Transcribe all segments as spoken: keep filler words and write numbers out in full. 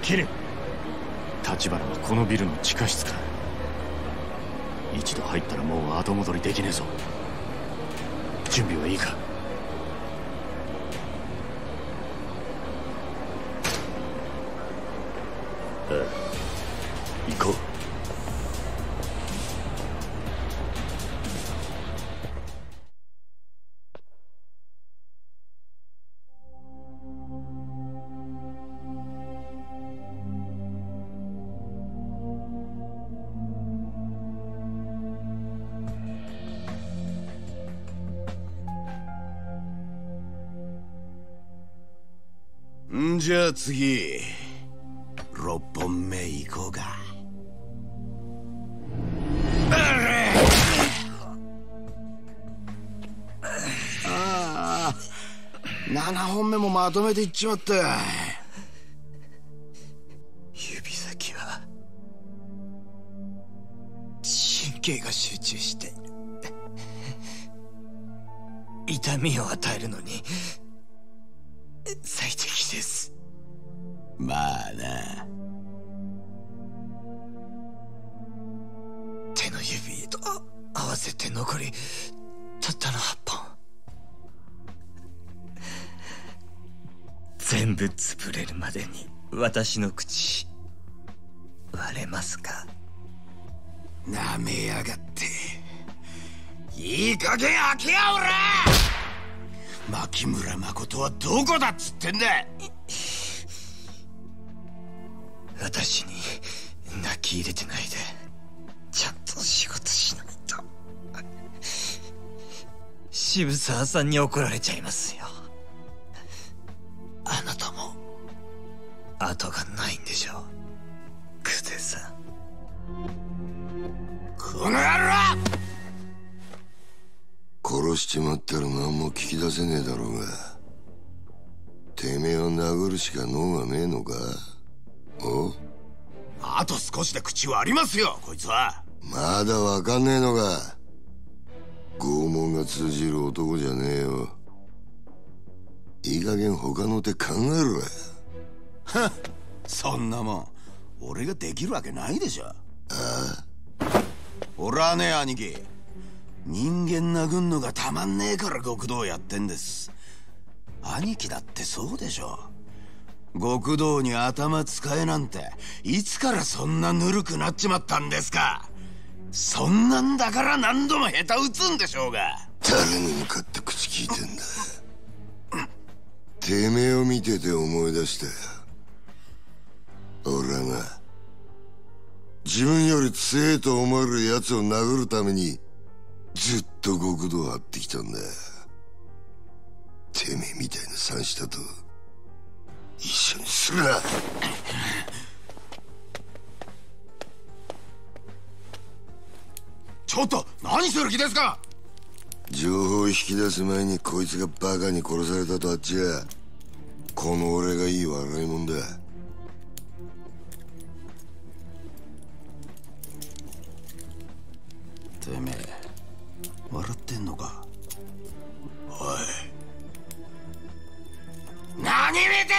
ける。立花はこのビルの地下室か。一度入ったらもう後戻りできねえぞ。準備はいいか？ああ、行こう。 んじゃあ次ろっぽんめ行こうか。ああ、ななほんめもまとめていっちまった。 指先は神経が集中して痛みを与えるのに最適です。 まあな。 手の指と合わせて残りたったのはっぽん。全部潰れるまでに私の口割れますか？ なめやがって。いい加減開けやおら。牧村誠はどこだっつってんだ。 私に泣き入れてないでちゃんと仕事しないと渋沢さんに怒られちゃいますよ。あなたも後がないんでしょう、久世さん。 この野郎！ 殺しちまったら何も聞き出せねえだろうが、てめえを殴るしか能がねえのか？お？ あと少しで口割りますよ、こいつは。 まだわかんねえのか？拷問が通じる男じゃねえよ。いい加減他の手考えろよ。 はっ、そんなもん俺ができるわけないでしょ。ああ？ 俺はね、兄貴、人間殴んのがたまんねえから極道やってんです。兄貴だってそうでしょ。極道に頭使えなんていつからそんなぬるくなっちまったんですか。そんなんだから何度も下手打つんでしょうが。 誰に向かって口聞いてんだ。てめえを見てて思い出したよ。俺はな、自分より強えと思える奴を殴るためにずっと極道を張ってきたんだ。てめえみたいな三下と一緒にするな。 ちょっと何する気ですか？ 情報を引き出す前にこいつがバカに殺されたとあっちゃ、この俺がいい笑いもんだ。 てめえ笑ってんのか？おい、何見てんだ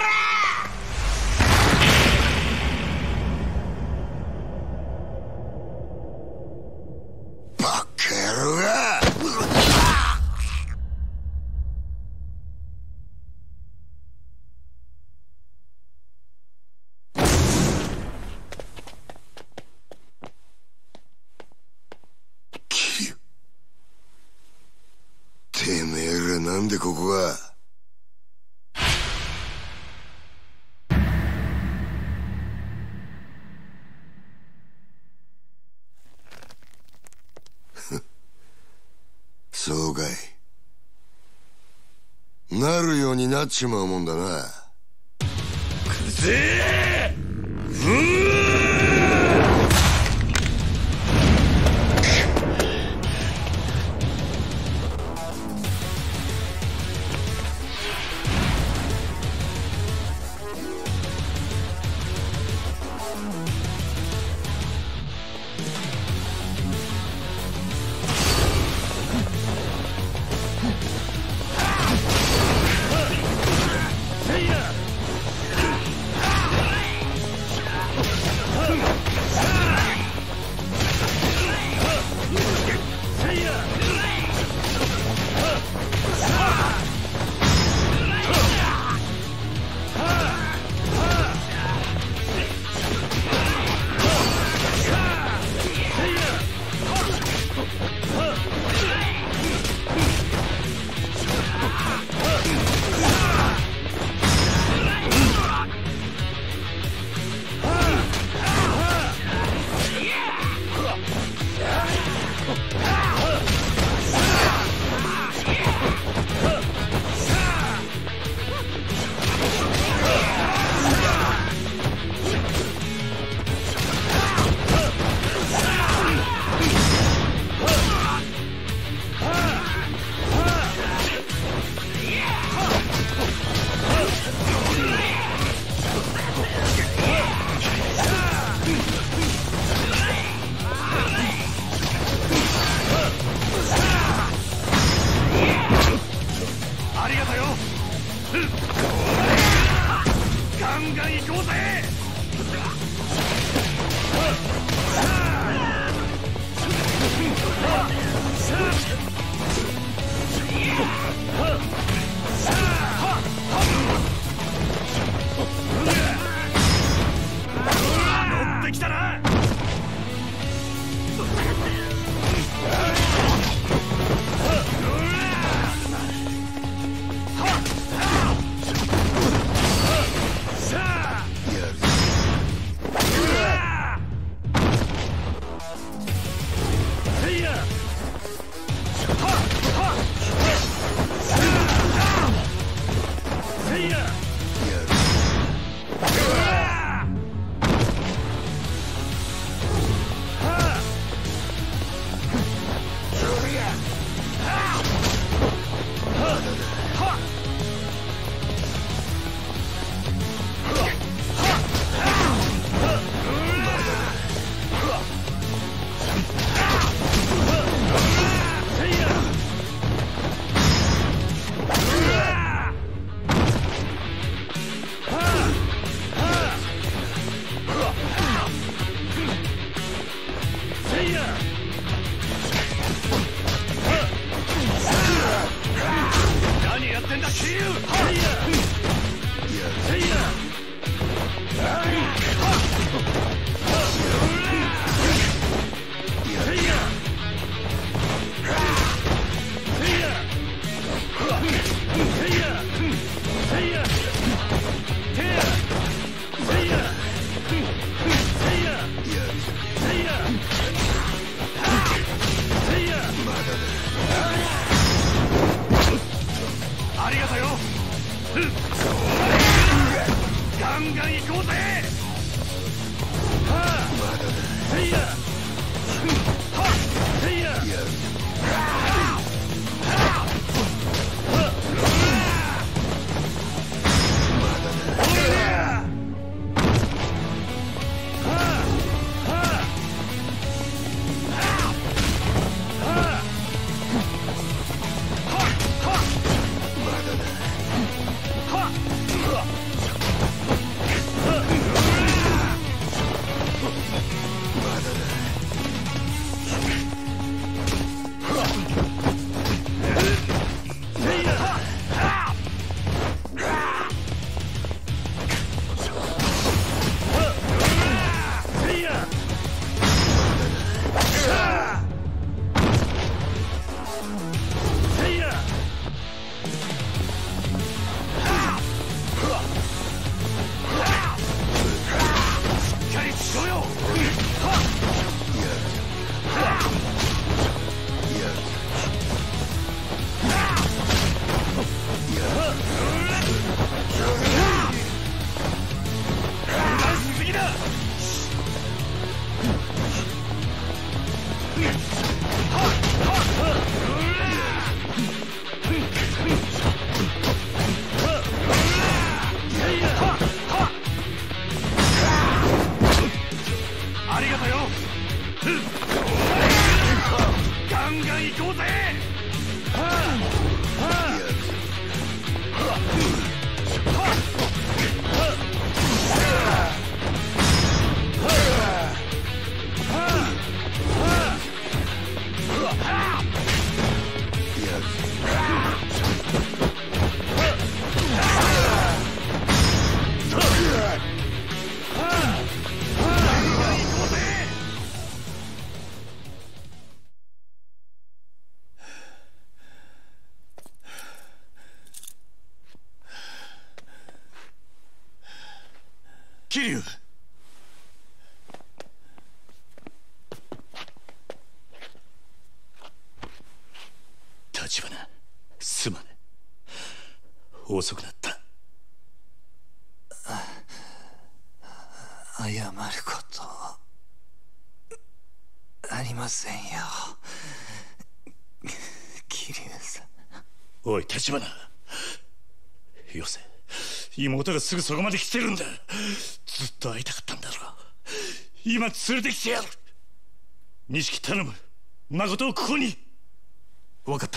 バカ野郎が！てめえらなんでここが？そうかい。なるようになっちまうもんだな。 くぜー！うー！ 桐生、 立花、すまね。遅くなった。 謝ることありませんよ、桐生さん。 おい立花、よせ。妹がすぐそこまで来てるんだ。ずっと会いたかったんだろう。今連れてきてやる。錦頼む、誠をここに。分かった。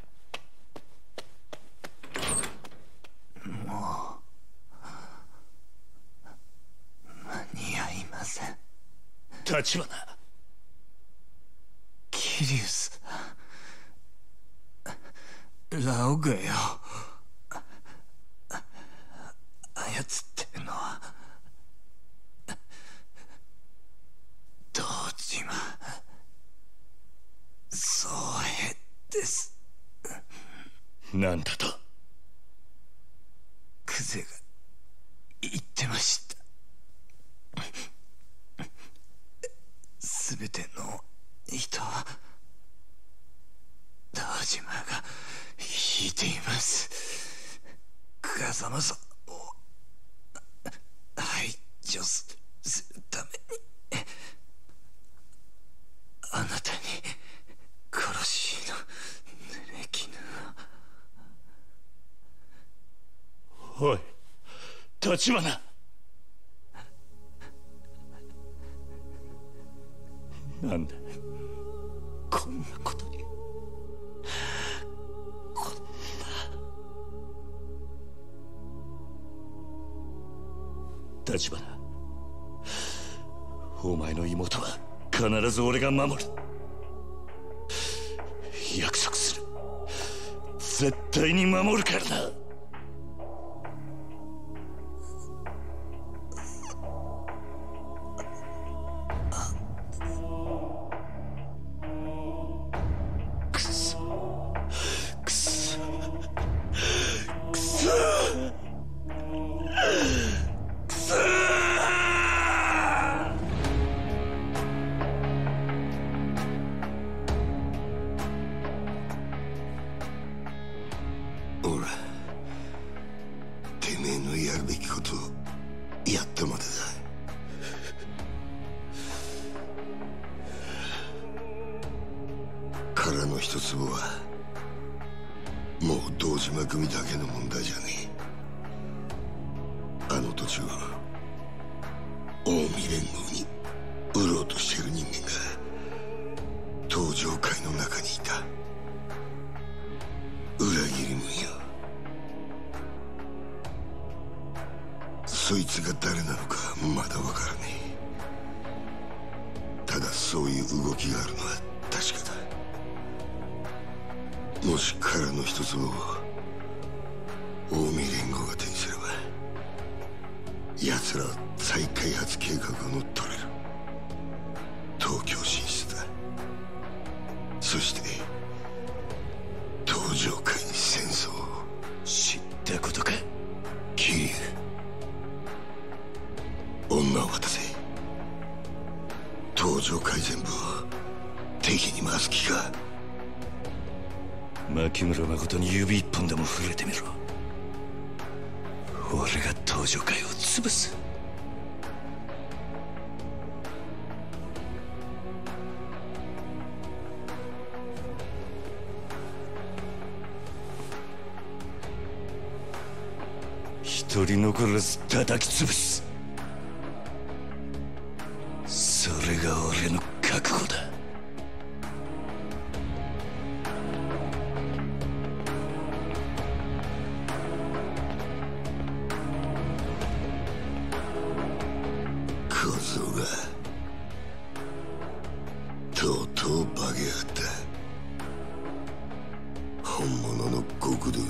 もう間に合いません。 立花、 桐生さん、ラオグエを操ってるのは堂島宗平です。 なんだと。 クゼが言ってました。すべての人は堂島が引いています。風間さんを排除するために、あなたに殺しの濡れ衣を。おい立花、なんでこんなことに。こんな。立花、お前の妹は必ず俺が守る。約束する。絶対に守るからな。 ほら、てめえのやるべきことをやったまでだ。殻の一粒はもう堂島組だけの問題じゃねえ。あの土地を近江連合に売ろうとしている人間が東上会の中にいた。裏切り者よ。そいつが誰なのかまだわからねえ。ただそういう動きがあるのは確かだ。もし殻の一つを近江連合が手にすれば、奴らは再開発計画を乗っ取れる。東京進出だ。そして東上界に戦争を。 知ったことか桐生、女を渡せ。東上界全部を敵に回す気か。 牧村誠に指一本でも触れてみろ。俺が東上界を潰す。一人残らず叩き潰す。それが俺の覚悟だ。 小僧がとうとう化けやがった。本物の極道に。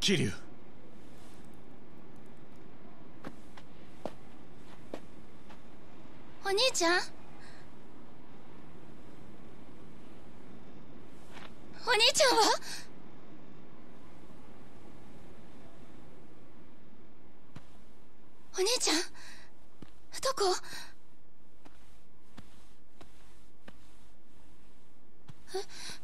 桐生。 お兄ちゃん、お兄ちゃんは？お兄ちゃん、どこ？え？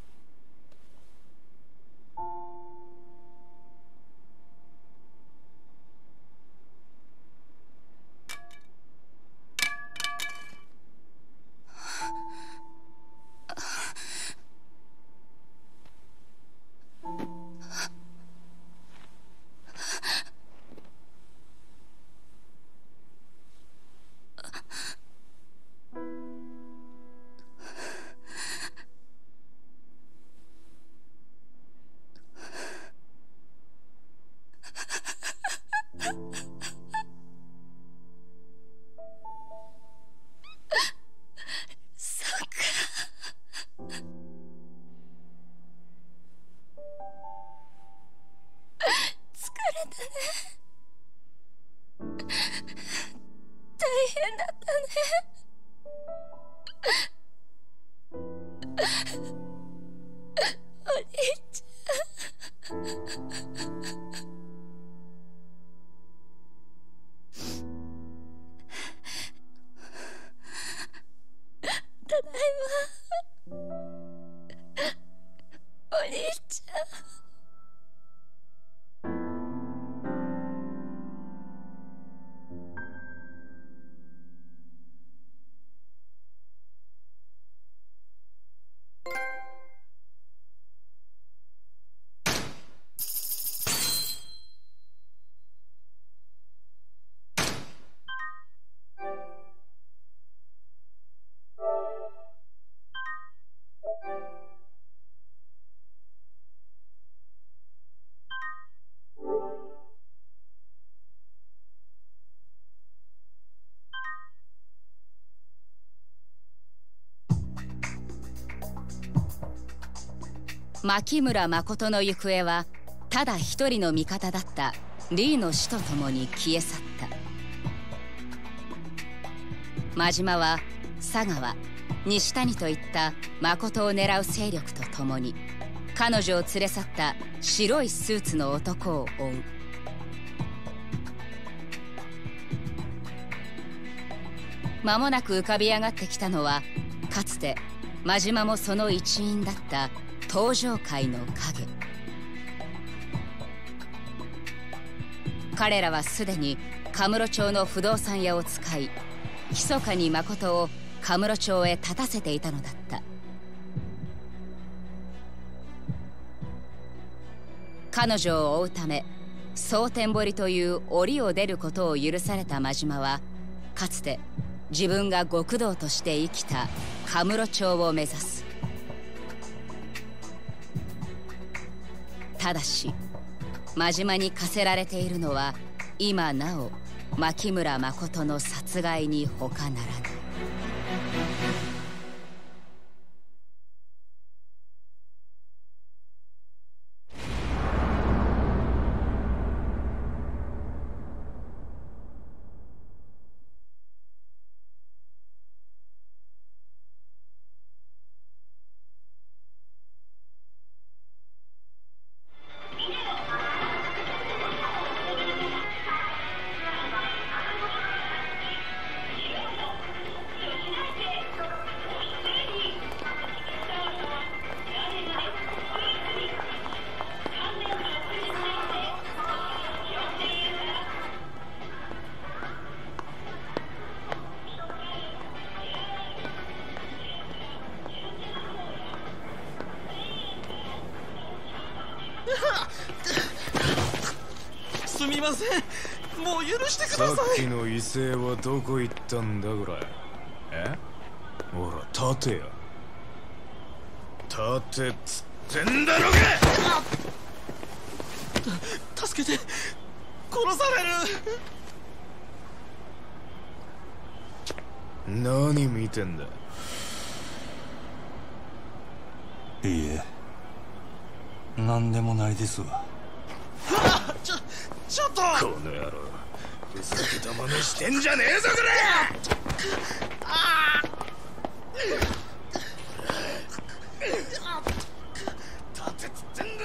牧村誠の行方はただ一人の味方だったリーの死とともに消え去った。真島は佐川、西谷といった誠を狙う勢力とともに彼女を連れ去った白いスーツの男を追う。間もなく浮かび上がってきたのは、かつて真島もその一員だった東上会の影。彼らはすでにカムロ町の不動産屋を使い、密かに誠をカムロ町へ立たせていたのだった。彼女を追うため蒼天堀という檻を出ることを許された真島は、かつて自分が極道として生きたカムロ町を目指す。ただし真島に課せられているのは今なお牧村誠の殺害に他ならない。 すみません、もう許してください。 さっきの威勢はどこ行ったんだこれ。え？ほら立てや。立てっつってんだろが。 助けて、殺される。 何見てんだ。 いいえ、何でもないですわ。 ちょちょっとこの野郎ふざけた真似してんじゃねえぞこれ。 ああ立てつってんだ。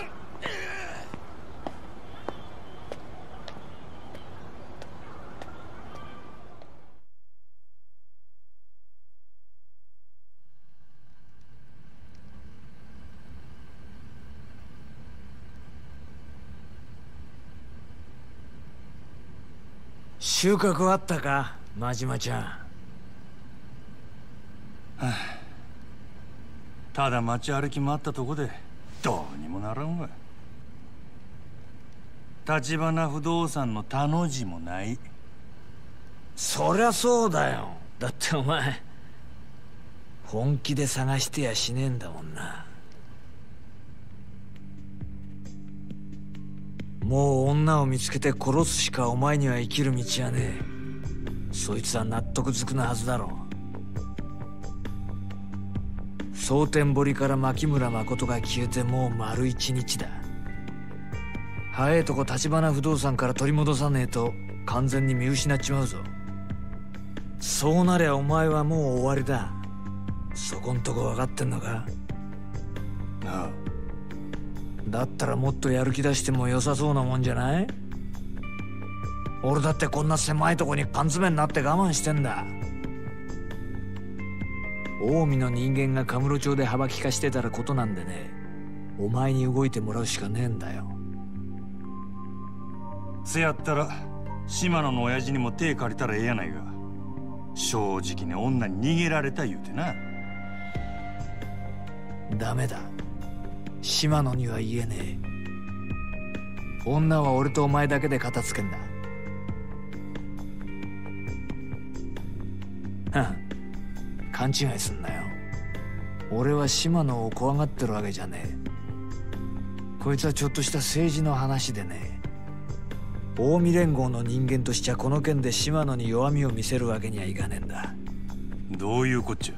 収穫あったか、真島ちゃん。はあ、ただ街歩き回ったとこでどうにもならんわ。橘不動産の他の字もない。 そりゃそうだよ。だってお前本気で探してやしねえんだもんな。もう女を見つけて殺すしかお前には生きる道はねえ。そいつは納得づくなはずだろう。蒼天堀から牧村誠が消えてもう丸一日だ。早えとこ橘不動産から取り戻さねえと完全に見失っちまうぞ。そうなりゃお前はもう終わりだ。そこんとこ分かってんのか。 ああ、 だったらもっとやる気出しても良さそうなもんじゃない？俺だってこんな狭いとこに缶詰になって我慢してんだ。近江の人間がカムロ町で幅利かしてたらことなんでね、お前に動いてもらうしかねえんだよ。 せやったら島野の親父にも手借りたらええやないが、正直に女に逃げられた言うてな。 ダメだ、島野には言えねえ。女は俺とお前だけで片付けんだ。はん、勘違いすんなよ。俺は島野を怖がってるわけじゃねえ。こいつはちょっとした政治の話でね、近江連合の人間としちゃこの件で島野に弱みを見せるわけにはいかねえんだ。 どういうこっちゃ。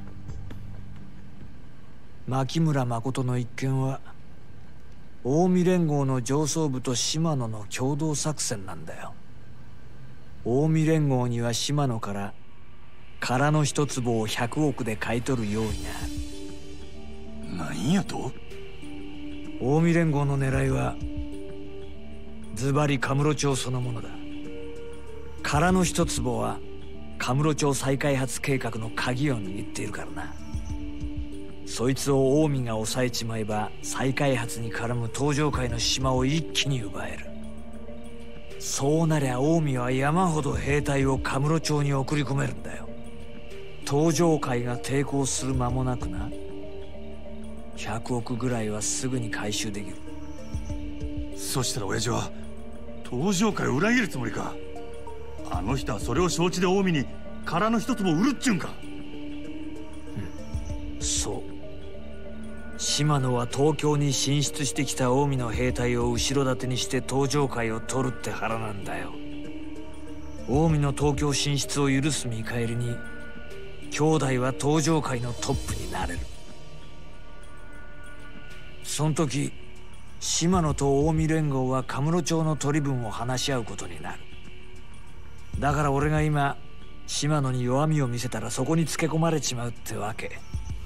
牧村誠の一件は近江連合の上層部と島野の共同作戦なんだよ。近江連合には島野から空の一坪をひゃくおくで買い取る用意がある。 何やと。 近江連合の狙いはズバリカムロ町そのものだ。空の一坪はカムロ町再開発計画の鍵を握っているからな。そいつを近江が抑えちまえば再開発に絡む東上界の島を一気に奪える。そうなりゃ近江は山ほど兵隊をカムロ町に送り込めるんだよ。東上界が抵抗する間もなくな、ひゃくおくぐらいはすぐに回収できる。 そしたら親父は東上界を裏切るつもりか。あの人はそれを承知で近江に空の一つも売るっちゅうんか。 うん、そう。島野は東京に進出してきた近江の兵隊を後ろ盾にして東上界を取るって腹なんだよ。近江の東京進出を許す見返りに兄弟は東上界のトップになれる。その時島野と近江連合はカムロ町の取り分を話し合うことになる。だから俺が今島野に弱みを見せたらそこにつけ込まれちまうってわけ。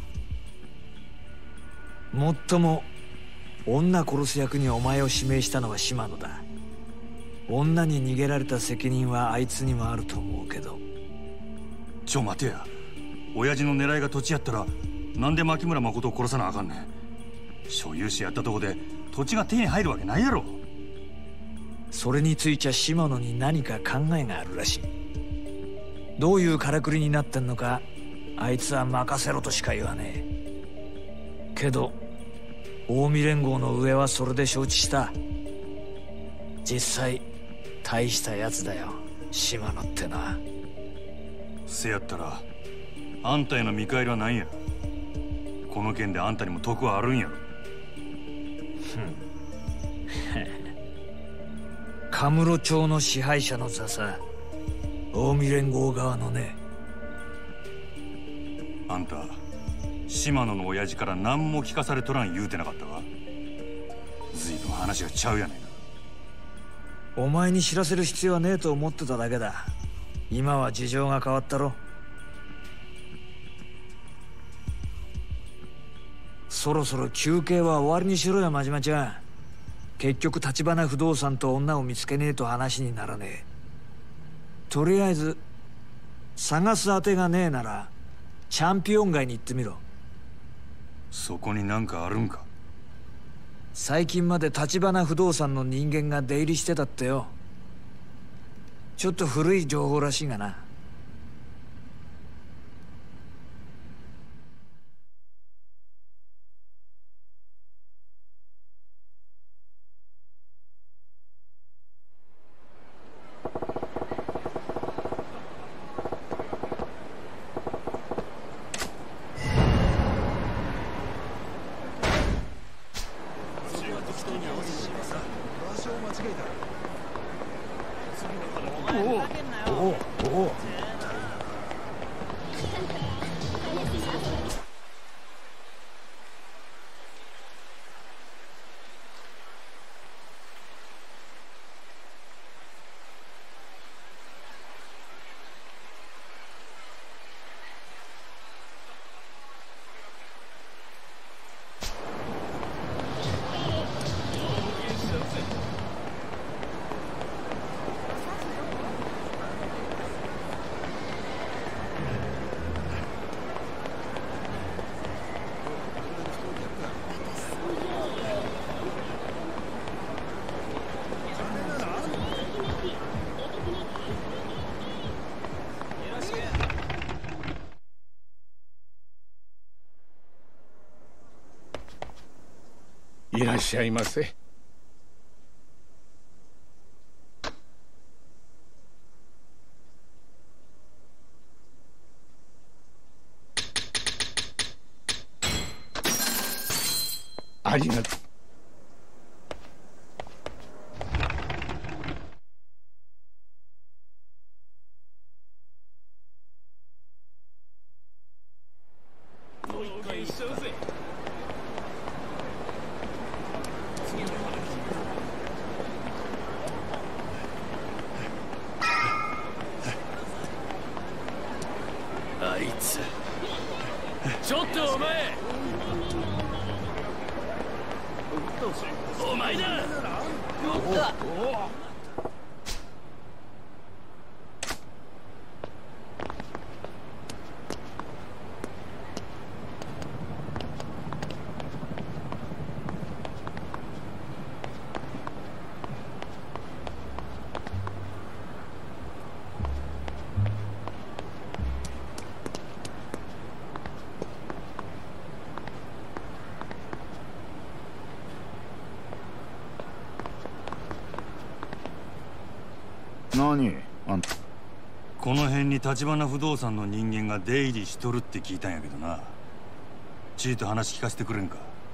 もっとも女殺す役にお前を指名したのは島野だ。女に逃げられた責任はあいつにもあると思うけど。 ちょ待てや、親父の狙いが土地やったらなんで牧村誠を殺さなあかんねん。所有者やったとこで土地が手に入るわけないやろ。 それについちゃ島野に何か考えがあるらしい。どういうからくりになってんのかあいつは任せろとしか言わねえ。けど近江連合の上はそれで承知した。実際大したやつだよ島野ってのは。 せやったらあんたへの見返りは何や。この件であんたにも得はあるんやろ。 カムロ町の支配者の座さ、近江連合側のね。 あんた島野の親父から何も聞かされとらん言うてなかったか。随分話がちゃうやないか。 お前に知らせる必要はねえと思ってただけだ。今は事情が変わったろ。そろそろ休憩は終わりにしろよ、真島ちゃん。結局橘不動産と女を見つけねえと話にならねえ。とりあえず探す当てがねえならチャンピオン街に行ってみろ。 そこになんかあるんか？ 最近まで橘不動産の人間が出入りしてたってよ。ちょっと古い情報らしいがな。 いらっしゃいませ。ありがとう。 あいつちょっとお前お前だ。 何あんた。 この辺に橘不動産の人間が出入りしとるって聞いたんやけどな。ちいと話聞かせてくれんか？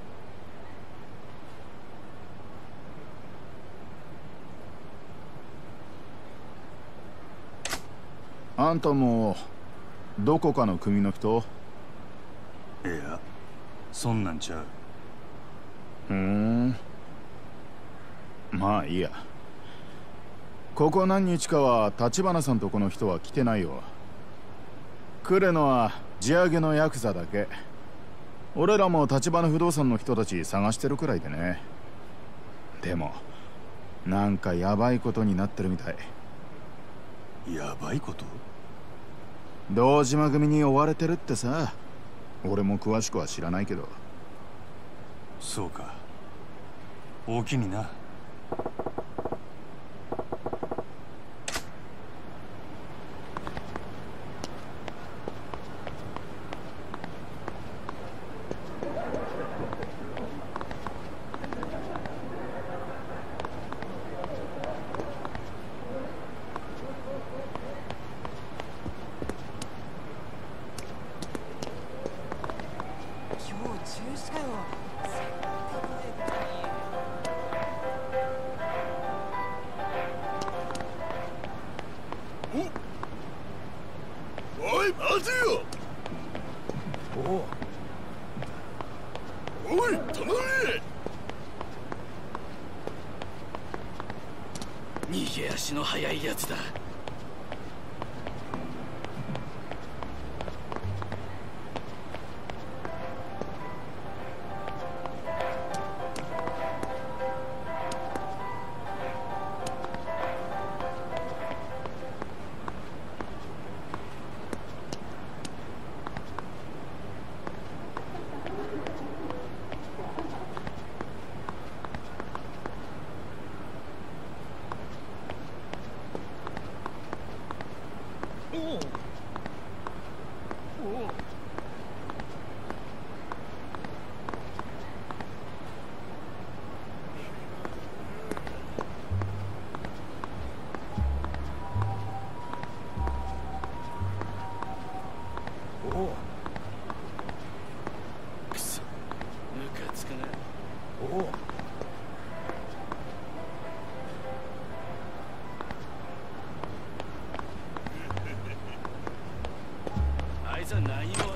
あんたもどこかの組の人？ いや、そんなんちゃう。 ふーん、まあいいや。ここ何日かは橘さんとこの人は来てないよ。来るのは地上げのヤクザだけ。俺らも橘不動産の人たち探してるくらいでね。でもなんかヤバいことになってるみたい。 ヤバいこと？ 堂島組に追われてるってさ。俺も詳しくは知らないけど。 そうか。大きにな。 おい待てよ。おおい止まれ。 逃げ足の速いやつだ。くそ、ムカつくな。おお。あいつは何も悪い。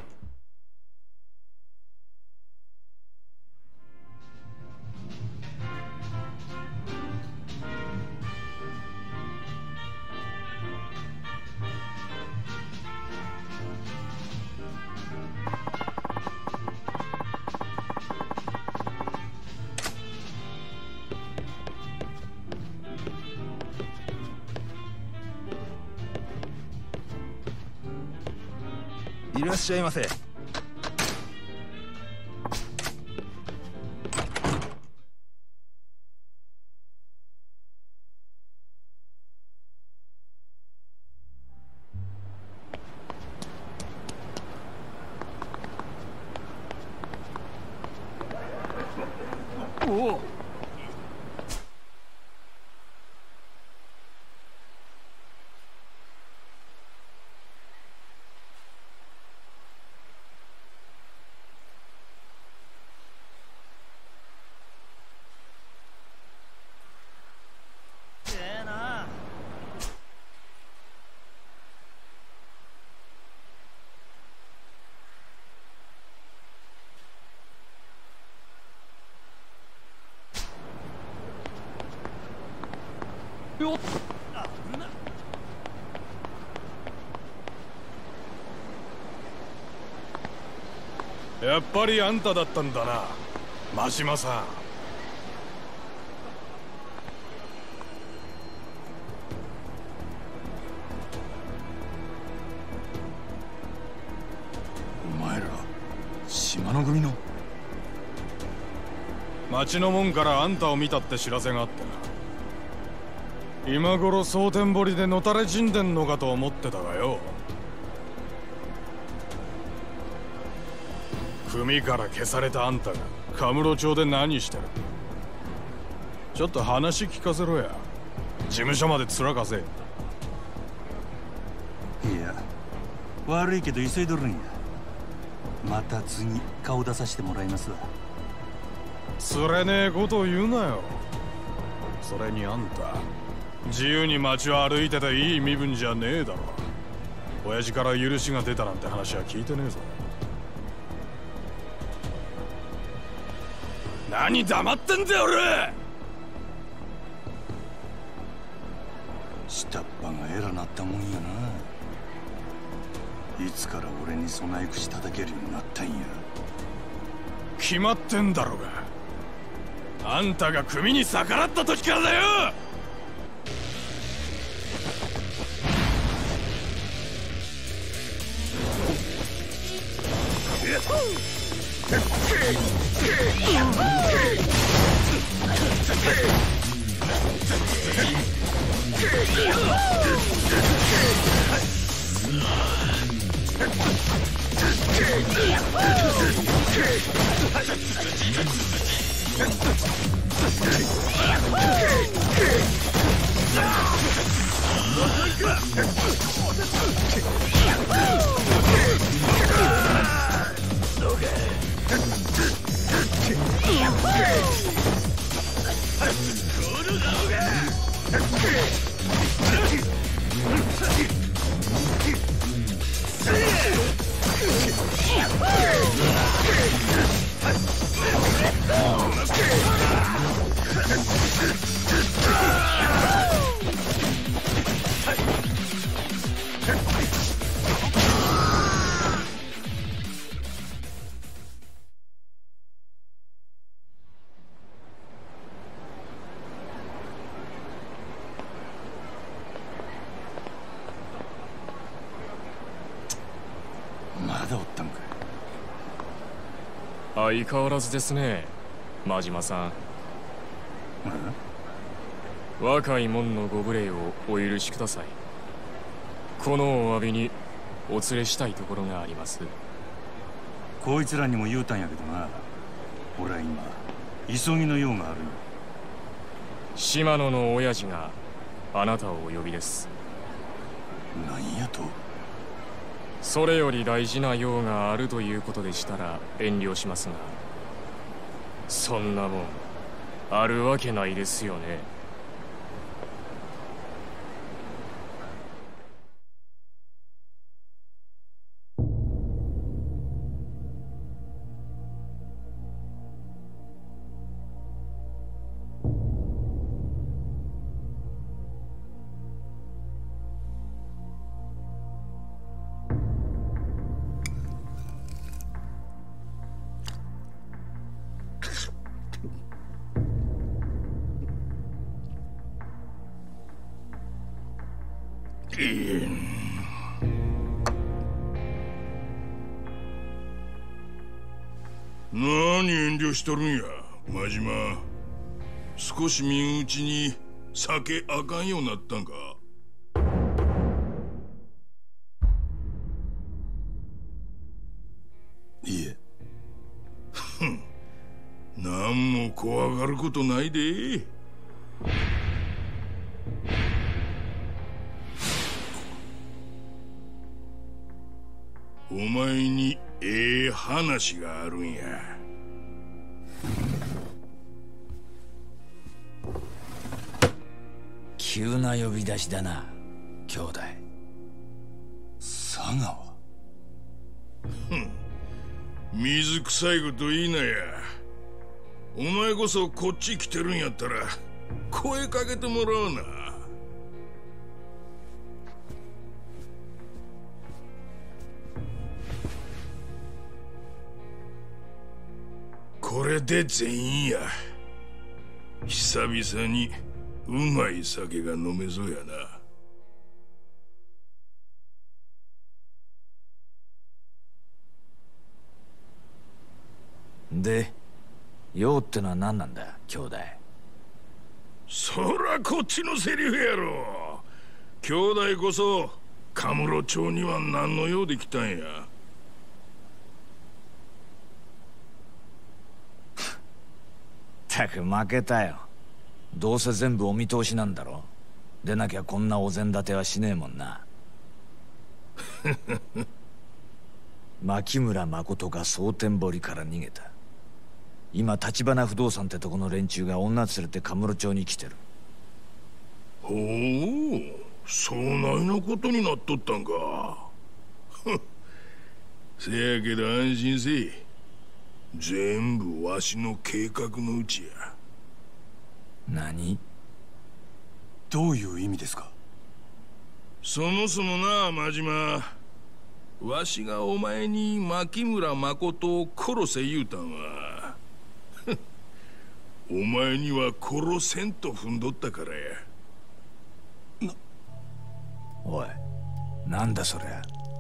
いらっしゃいませ。おお。よっ、 やっぱりあんただったんだな、真島さん。 お前ら島の組の？ 町の門からあんたを見たって知らせがあったな。今頃蒼天堀でのたれ死んでんのかと思ってたがよ。組から消されたあんたがカムロ町で何してる？ちょっと話聞かせろや。事務所までつらかせ。いや、悪いけど急いどるんや。また次顔出させてもらいますわ。 つれねえこと言うなよ。それにあんた自由に街を歩いてていい身分じゃねえだろ。親父から許しが出たなんて話は聞いてねえぞ。何黙ってんだよ俺。 下っ端が偉なったもんやな。いつから俺に備え口叩けるようになったんや。 決まってんだろうが。あんたが組に逆らった時からだよ。 Oh! まだおったんか。 相変わらずですね、真島さん。若い者のご無礼をお許しください。このお詫びにお連れしたいところがあります。 こいつらにも言うたんやけどな、俺は今急ぎの用があるんや。 島野の親父があなたをお呼びです。 何やと？ それより大事な用があるということでしたら遠慮しますが、そんなもんあるわけないですよね。 何遠慮しとるんや、真島。少し身内に酒あかんようになったんか。 いえ。 ふん、何も怖がることないで。お前にええ話があるんや。 急な呼び出しだな、兄弟。 佐川。 ふん、水臭いこと言いなや。お前こそこっち来てるんやったら声かけてもらうな。これで全員や。久々にうまい酒が飲めそうやな。 で、用ってのは何なんだ、兄弟。 そらこっちのセリフやろ。兄弟こそカムロ町には何の用で来たんや。 ったく負けたよ。どうせ全部お見通しなんだろ。でなきゃこんなお膳立てはしねえもんな。牧村誠が蒼天堀から逃げた。今橘不動産ってとこの連中が女連れてカムロ町に来てる。 ほう、そうないなことになっとったんか。せやけど安心せい。全部わしの計画のうちや。 何？ どういう意味ですか？ そもそもな、真島。わしがお前に牧村誠を殺せ言うたんはお前には殺せんと踏んどったからや。 な、おい、なんだそりゃ。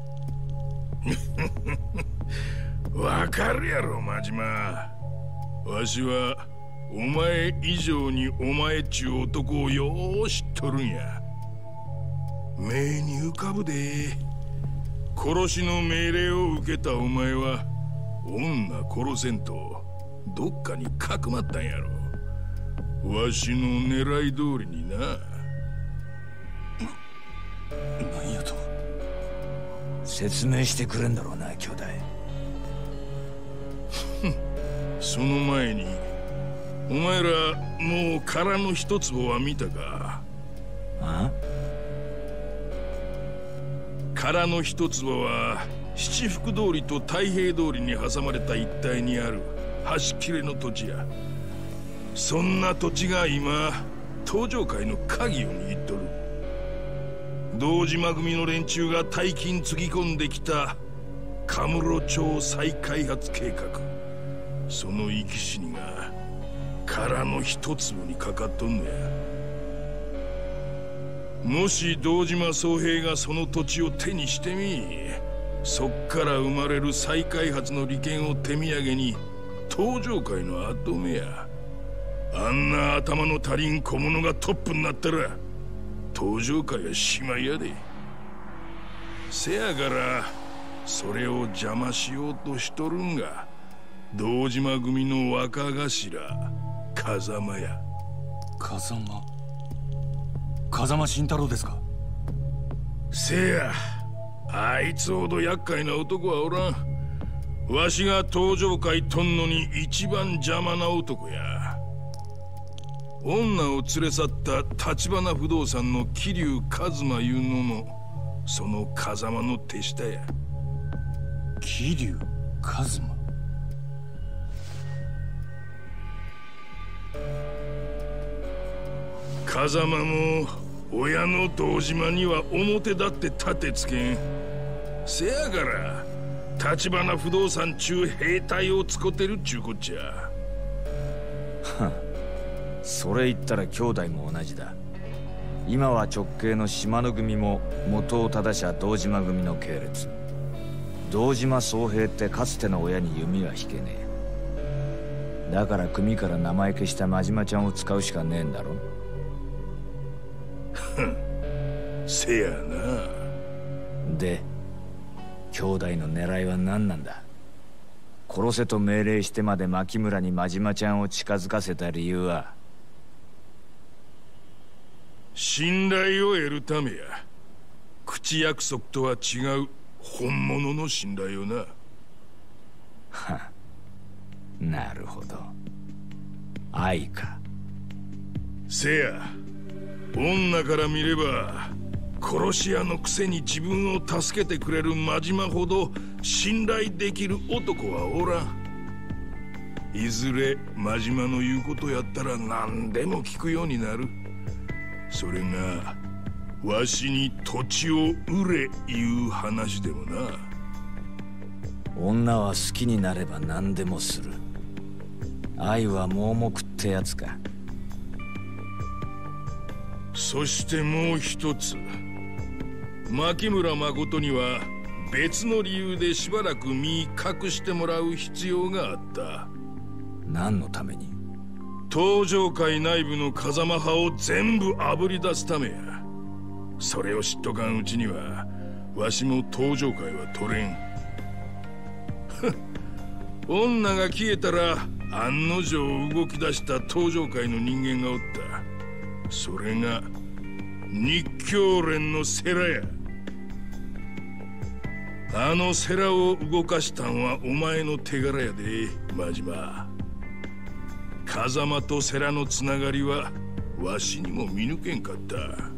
わかるやろ、真島。わしはお前以上にお前っちゅう男をよう知っとるんや。目に浮かぶで。殺しの命令を受けたお前は女殺せんとどっかにかくまったんやろ。わしの狙い通りにな。 何やと。説明してくれんだろうな、兄弟。 その前にお前らもう殻の一坪は見たか？ あ？ 殻の一坪は七福通りと太平通りに挟まれた一帯にある端切れの土地や。そんな土地が今東上界の鍵を握っとる。堂島組の連中が大金つぎ込んできたカムロ町再開発計画、その生き死にが殻の一粒にかかっとんねや。もし堂島宗平がその土地を手にしてみ、 そっから生まれる再開発の利権を手土産に東上界の跡目や。あんな頭の足りん小物がトップになったら東上界はしまいやで。せやからそれを邪魔しようとしとるんが堂島組の若頭風間や。 風間風間慎太郎ですか？ せや、あいつほど厄介な男はおらん。わしが東上界とんのに一番邪魔な男や。女を連れ去った橘不動産の桐生一馬いうのもその風間の手下や。 桐生一馬。 風間も親の堂島には表立って立てつけん。せやから橘不動産中兵隊をつこてるっちゅうこっちゃ。 それ言ったら兄弟も同じだ。今は直系の島野組も元を正しゃ堂島組の系列。堂島宗平ってかつての親に弓は引けねえ。だから組から名前消した真島ちゃんを使うしかねえんだろ。 せやな。 で兄弟の狙いは何なんだ？殺せと命令してまで牧村に真島ちゃんを近づかせた理由は？ 信頼を得るためや。口約束とは違う本物の信頼をな。 はなるほど、愛か。 せや、女から見れば殺し屋のくせに自分を助けてくれる真島ほど信頼できる男はおらん。いずれ真島の言うことやったら何でも聞くようになる。それがわしに土地を売れいう話でもな。 女は好きになれば何でもする。愛は盲目ってやつか。 そしてもう一つ、牧村誠には別の理由でしばらく身隠してもらう必要があった。 何のために？ 東上界内部の風間派を全部あぶり出すためや。それを知っとかんうちにはわしも東上界は取れん。女が消えたら案の定動き出した東上界の人間がおった。それが日教連の世良や。あの世良を動かしたんはお前の手柄やで真島。風間と世良のつながりはわしにも見抜けんかった。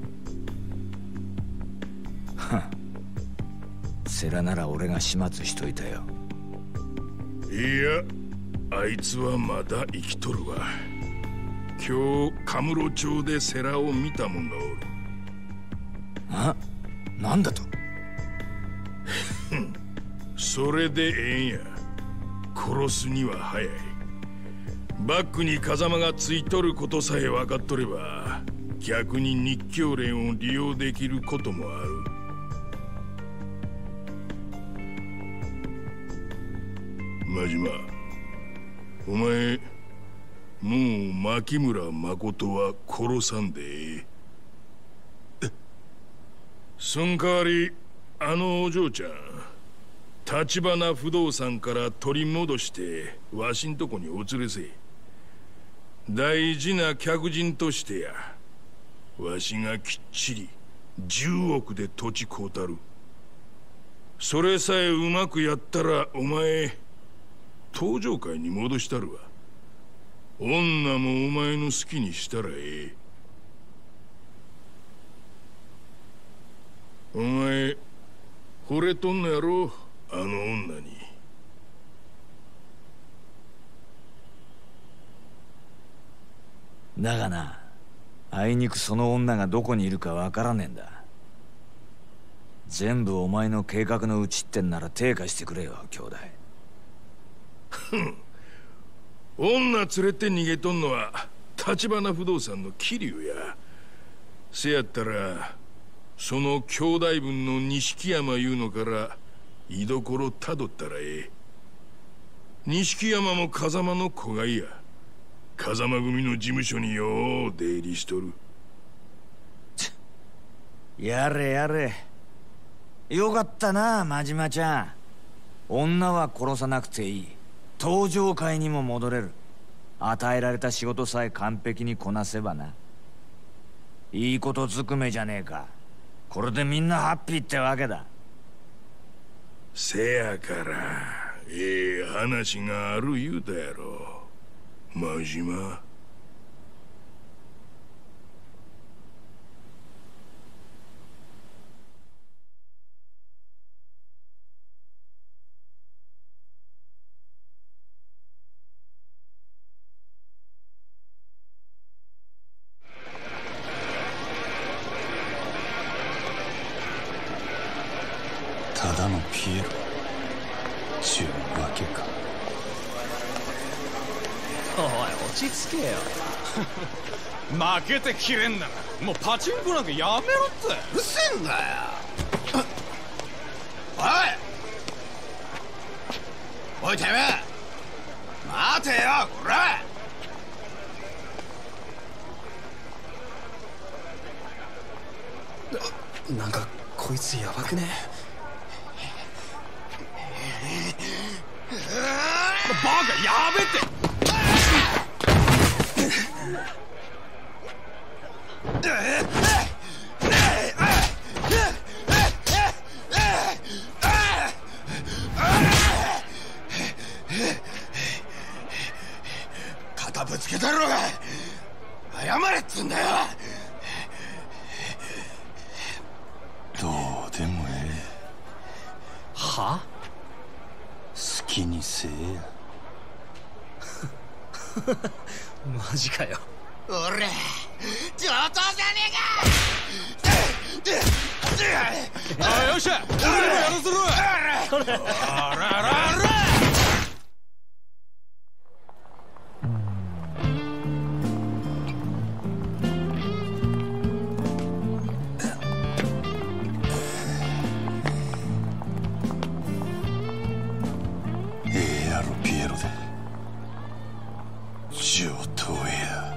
はっ、世良なら俺が始末しといたよ。 いや、あいつはまだ生きとるわ。今日カムロ町で世良を見た者がおる。 あ、なんだと？ それでええんや。殺すには早い。バックに風間がついとることさえ分かっとれば逆に日教連を利用できることもある。真島、お前もう牧村誠は殺さんでええ。そん代わりあのお嬢ちゃん橘不動産から取り戻してわしんとこにお連れせ。大事な客人としてや。わしがきっちりじゅうおくで土地買うたる。それさえうまくやったらお前東上界に戻したるわ。女もお前の好きにしたらええ。お前惚れとんのやろ、あの女に。 だがな、あいにくその女がどこにいるかわからねえんだ。全部お前の計画のうちってんなら手貸してくれよ、兄弟。 ふん、女連れて逃げとんのは橘不動産の桐生や。せやったらその兄弟分の錦山いうのから居所たどったらええ。錦山も風間の子飼いや。風間組の事務所によう出入りしとる。 やれやれ。よかったな、真島ちゃん。女は殺さなくていい。登場会にも戻れる。与えられた仕事さえ完璧にこなせばな。いいことずくめじゃねえか。これでみんなハッピーってわけだ。 せやからええ話がある言うたやろ、真島。 ただのピエロちゅうわけか。 おい落ち着けよ。負けてきれんならもうパチンコなんかやめろって。 うるせえんだよ。おいおいてめえ待てよこら。 なんかこいつやばくね。 バカやべって肩ぶつけたろうが。謝れっつんだよ。 どうでもええ。 は？ 好きにせえや。 マジかよ。 俺上等じゃねえか。 あよっしゃ俺もやらせろ。あらあらあら。 ええやろピエロで上等や。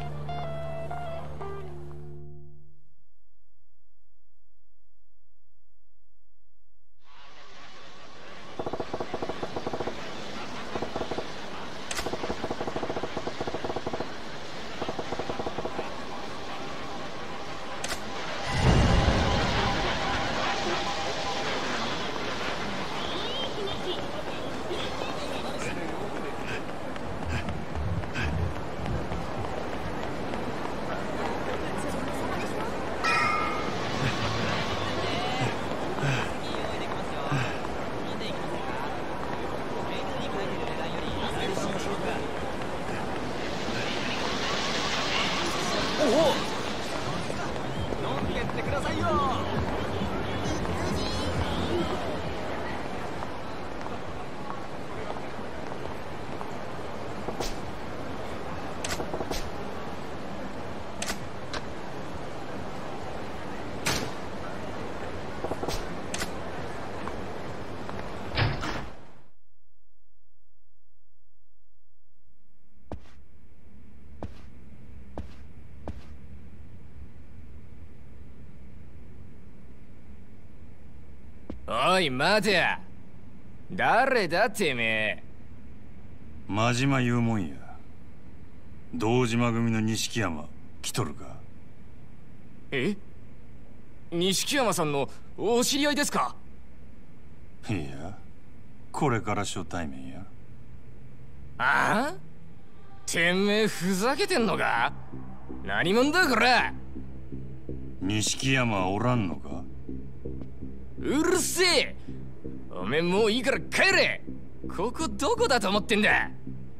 おい待てや。誰だてめえ。 真島言うもんや。堂島組の錦山来とるか。 え、錦山さんのお知り合いですか。 いやこれから初対面や。 ああ、てめえふざけてんのか。何者だこら。 錦山おらんのか。 うるせえ。おめえもういいから帰れ。ここどこだと思ってんだ。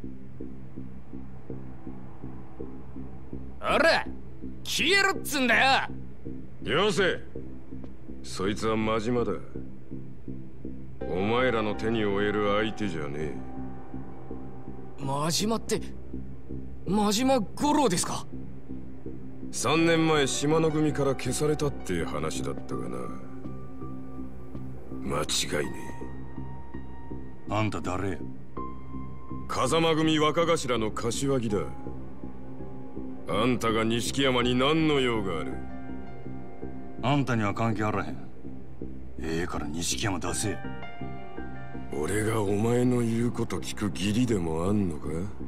ほら消えろっつんだよ。 よせ。そいつは真島だ。お前らの手に負える相手じゃねえ。 真島って真島五郎ですか。 三年前島の組から消されたって話だったがな。間違いねあんた誰や？ 風間組若頭の柏木だ。あんたが錦山に何の用がある？ あんたには関係あらへん。ええから錦山出せ。 俺がお前の言うこと聞く義理でもあんのか？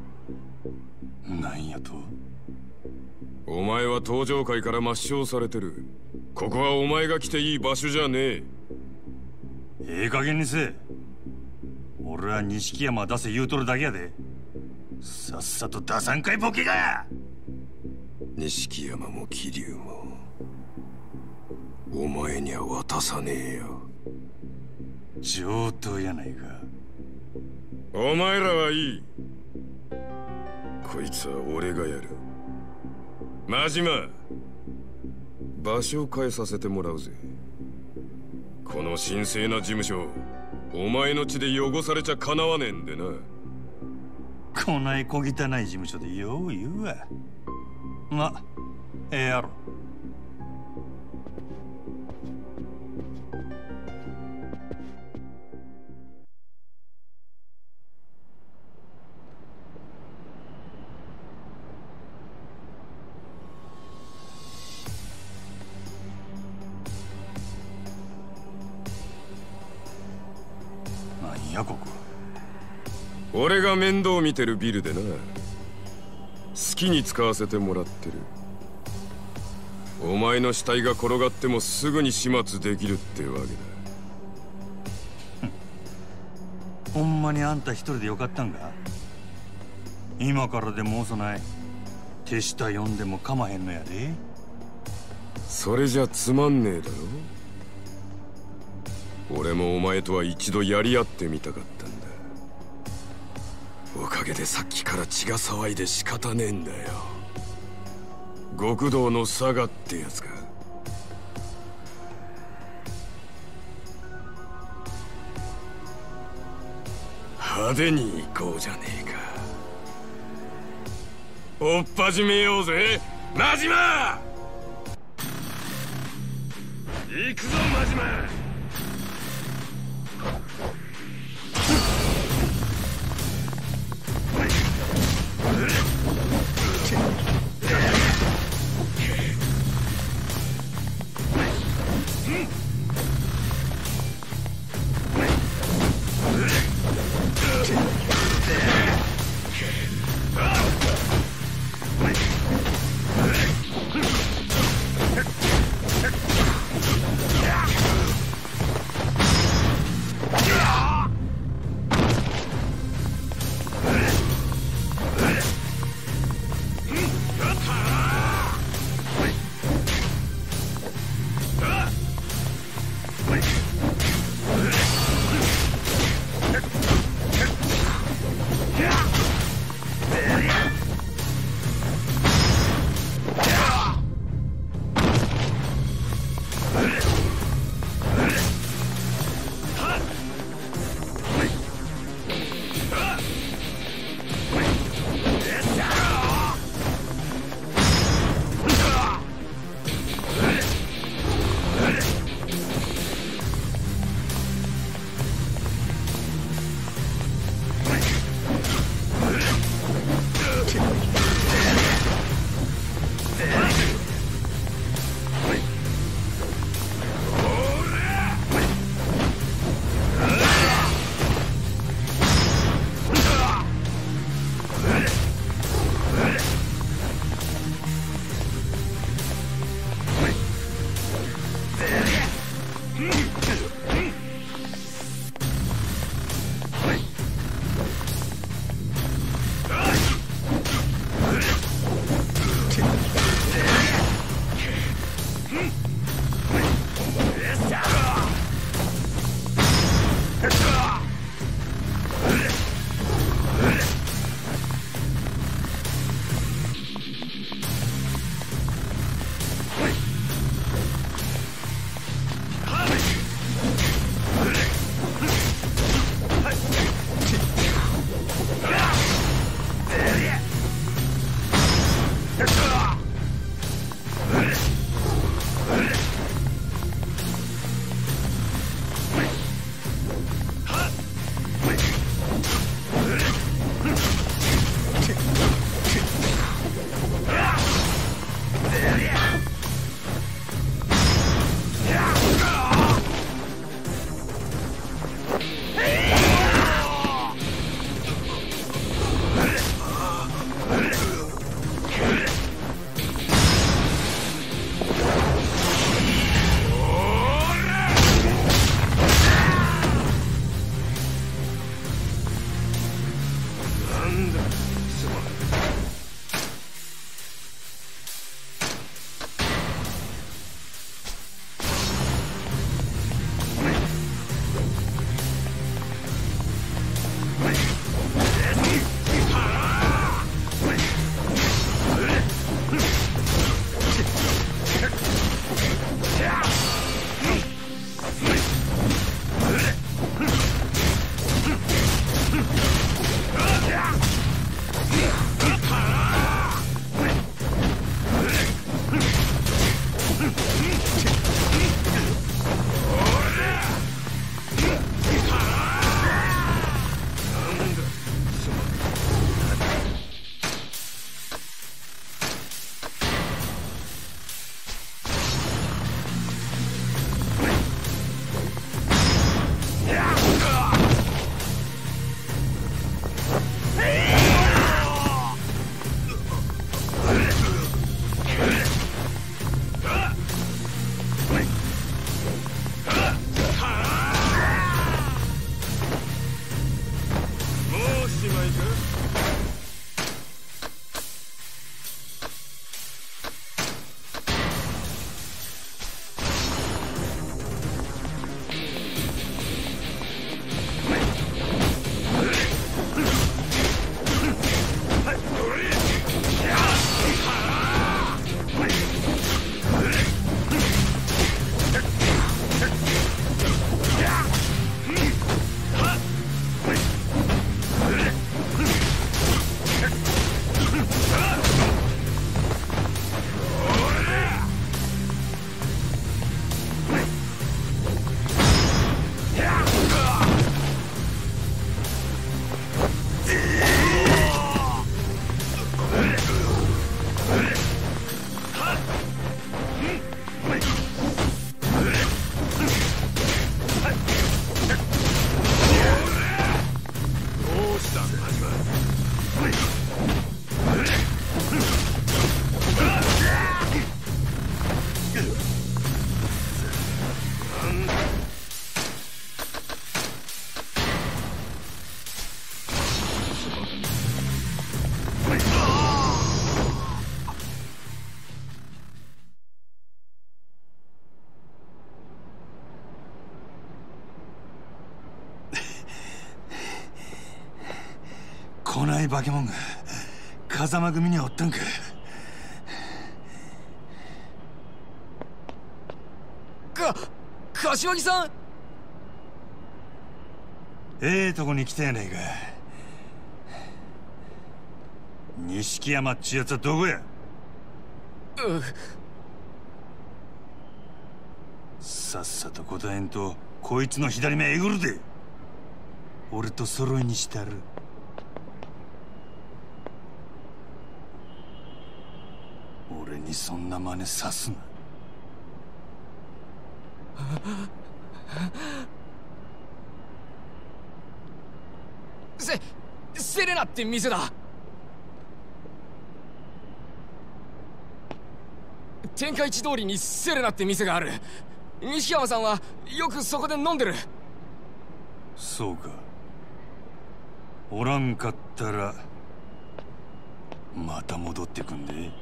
なんやと？ お前は登場界から抹消されてる。ここはお前が来ていい場所じゃねえ。 ええ加減にせえ。俺は錦山出せ言うとるだけやで。さっさと出さんかいボケが。 錦山も桐生もお前には渡さねえよ。 上等やないか。 お前らはいい。こいつは俺がやる。真島、場所を変えさせてもらうぜ。この神聖な事務所、お前の血で汚されちゃかなわねえんでな。 こない小汚い事務所でよう言うわ。ま、ええやろ。ここ俺が面倒見てるビルでな。好きに使わせてもらってる。お前の死体が転がってもすぐに始末できるってわけだ。ほんまにあんた一人でよかったんか？今からでも遅ない。手下呼んでもかまへんのやで。 それじゃつまんねえだろ。俺もお前とは一度やり合ってみたかったんだ。おかげでさっきから血が騒いで仕方ねえんだよ。極道の佐賀ってやつか。派手に行こうじゃねえか。追っ始めようぜ真島。行くぞ真島。 なんだすまん。 来ない化け物が風間組にはおったんか。 か柏木さん、 ええとこに来たやないか。錦山っちゅうやつはどこや。 うさっさと答えんとこいつの左目えぐるで。俺と揃いにしたる。俺にそんな真似さすな。 セセレナって店だ。天下一通りにセレナって店がある。西山さんはよくそこで飲んでる。 そうか。おらんかったらまた戻ってくんで。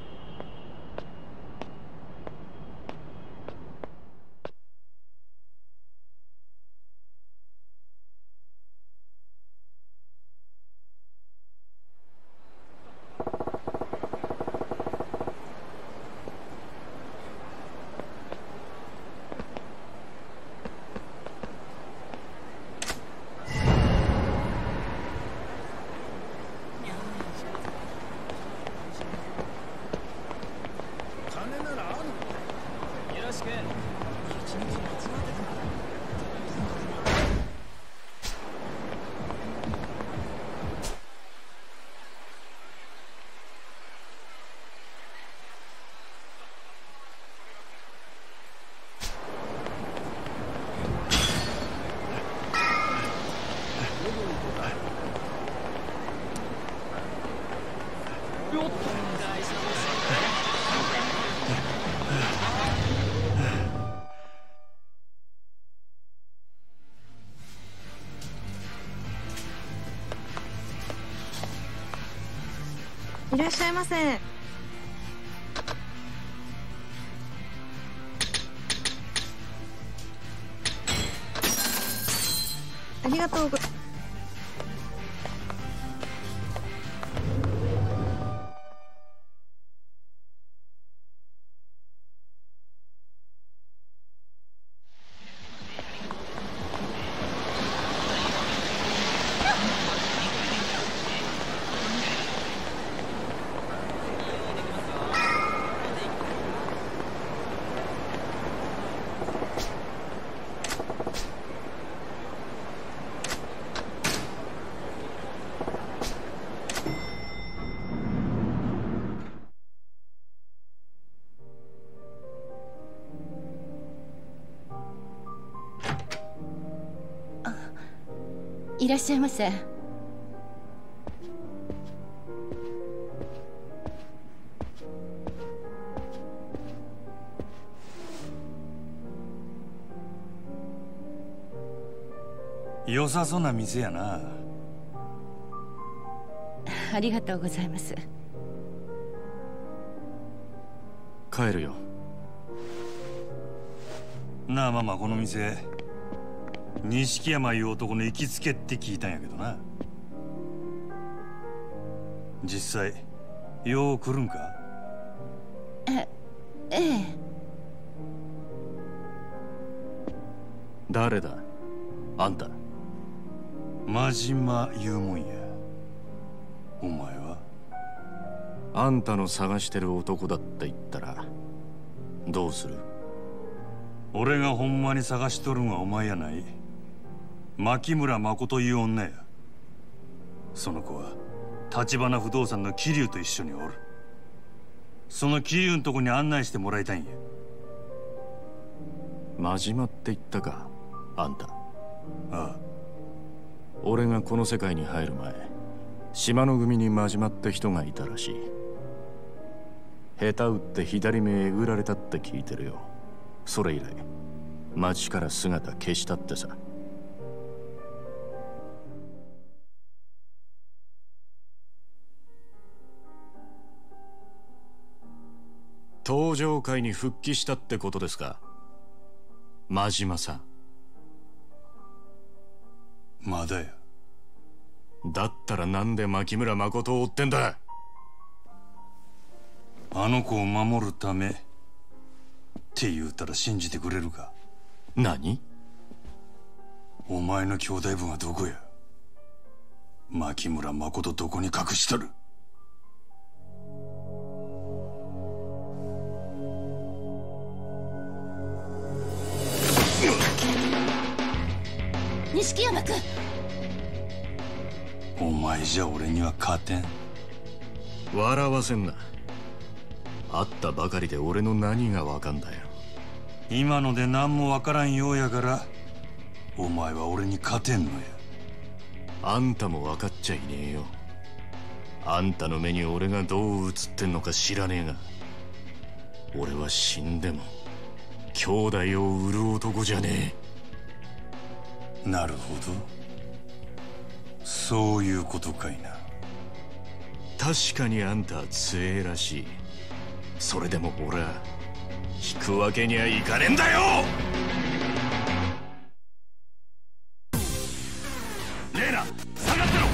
いらっしゃいませ。ありがとうございます。 いらっしゃいませ。 良さそうな店やな。 ありがとうございます。 帰るよ。なあママ、この店錦山いう男の行きつけって聞いたんやけどな。実際よう来るんか？ え、ええ。 誰だ？あんた。真島言うもんや。お前は？あんたの探してる男だって言ったらどうする？俺がほんまに探しとるんはお前やない。牧村誠いう女や。その子は橘不動産の桐生と一緒におる。その桐生のとこに案内してもらいたいんや。真島って言ったか、あんた。ああ。俺がこの世界に入る前、島の組に真島って人がいたらしい。下手打って左目えぐられたって聞いてるよ。それ以来町から姿消したってさ。登場界に復帰したってことですか、真島さん。まだや。だったらなんで牧村誠を追ってんだ。あの子を守るためって言うたら信じてくれるか？何？お前の兄弟分はどこや？牧村誠どこに隠しとる？ 錦山君。 お前じゃ俺には勝てん。笑わせんな。会ったばかりで俺の何がわかんだよ。今ので何もわからんようやから、お前は俺に勝てんのや。あんたも分かっちゃいねえよ。あんたの目に俺がどう映ってんのか知らねえが、俺は死んでも兄弟を売る男じゃねえ。なるほど、そういうことかいな。確かにあんたは強えらしい。それでも俺は引くわけにはいかねえんだよ。レーナ、下がってろ。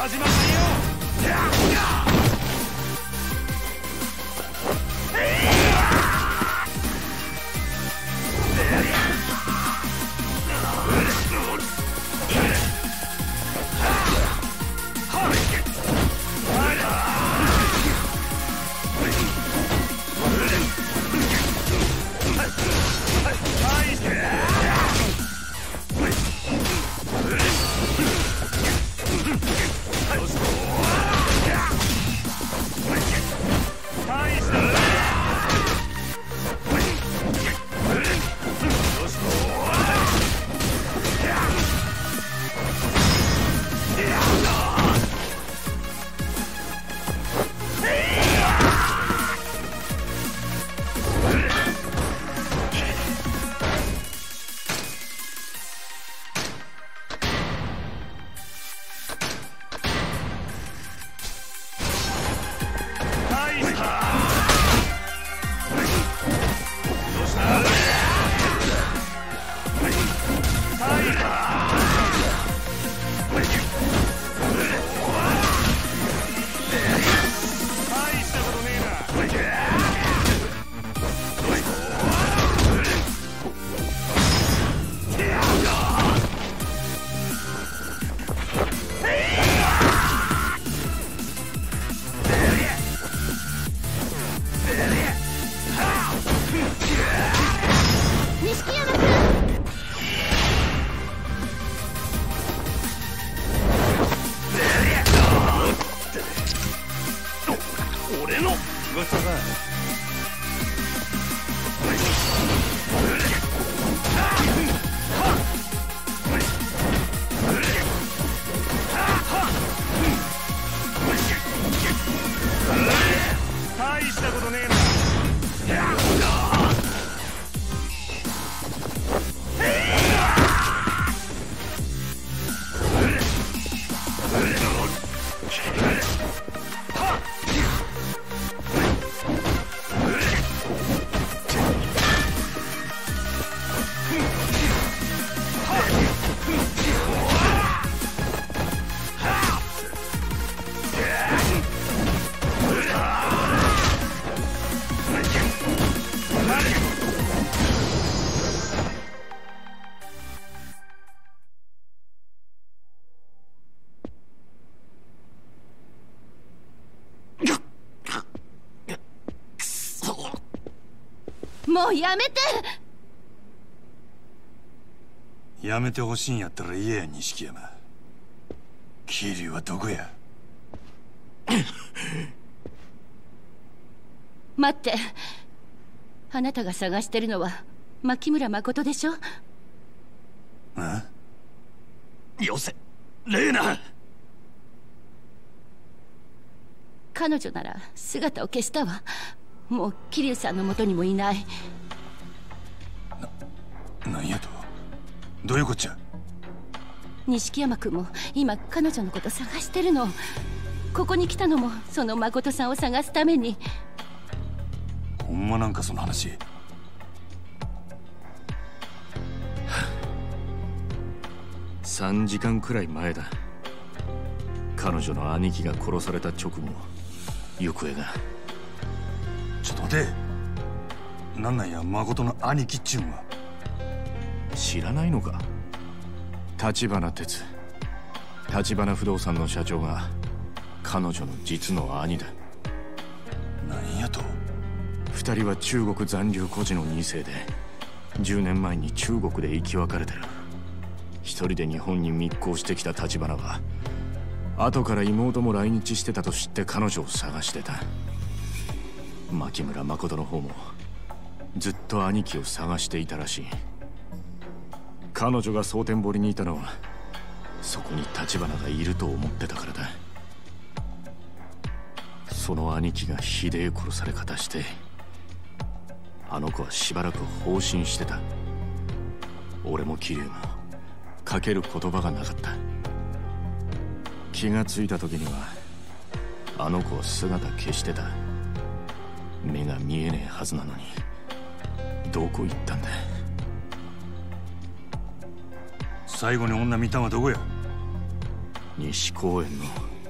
始まったよ。 もうやめて。 やめてほしいんやったら言えや、錦山。桐生はどこや。 待って、あなたが探してるのは牧村誠でしょ。 あ？よせ、レーナ。 彼女なら姿を消したわ。もう桐生さんの元にもいない。 な、なんやと？どういうこっちゃ？ 錦山君も今彼女のこと探してるの。ここに来たのもその誠さんを探すために。 ほんまなんかその話。 さんじかんくらい前だ。彼女の兄貴が殺された直後、行方が。 ちょっと待て。なんなんや、誠の兄貴っちゅうんは。 知らないのか？立花哲、立花不動産の社長が彼女の実の兄だ。 なんやと？ 二人は中国残留孤児の二世で、じゅうねんまえに中国で生き別れてる。一人で日本に密航してきた立花は、後から妹も来日してたと知って彼女を探してた。牧村誠の方もずっと兄貴を探していたらしい。彼女が蒼天堀にいたのは、そこに立花がいると思ってたからだ。その兄貴がひでえ殺され方して、あの子はしばらく放心してた。俺も桐生もかける言葉がなかった。気がついた時にはあの子は姿消してた。目が見えねえはずなのに、どこ行ったんだ。 最後に女見たんはどこや？ 西公園の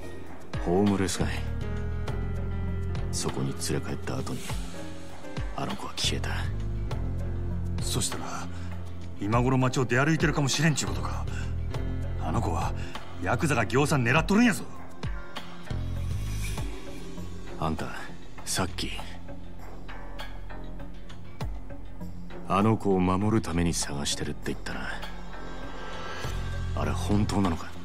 ホームレス街。そこに連れ帰った後にあの子は消えた。 そしたら今頃街を出歩いてるかもしれんちゅうことか。あの子はヤクザがぎょうさん狙っとるんやぞ。 あんたさっきあの子を守るために探してるって言ったな。あれ本当なのか？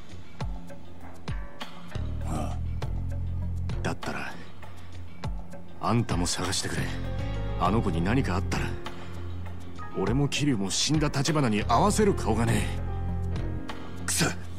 ああ。 だったらあんたも探してくれ。あの子に何かあったら俺も桐生も死んだ橘に合わせる顔がねえ。 くそっ。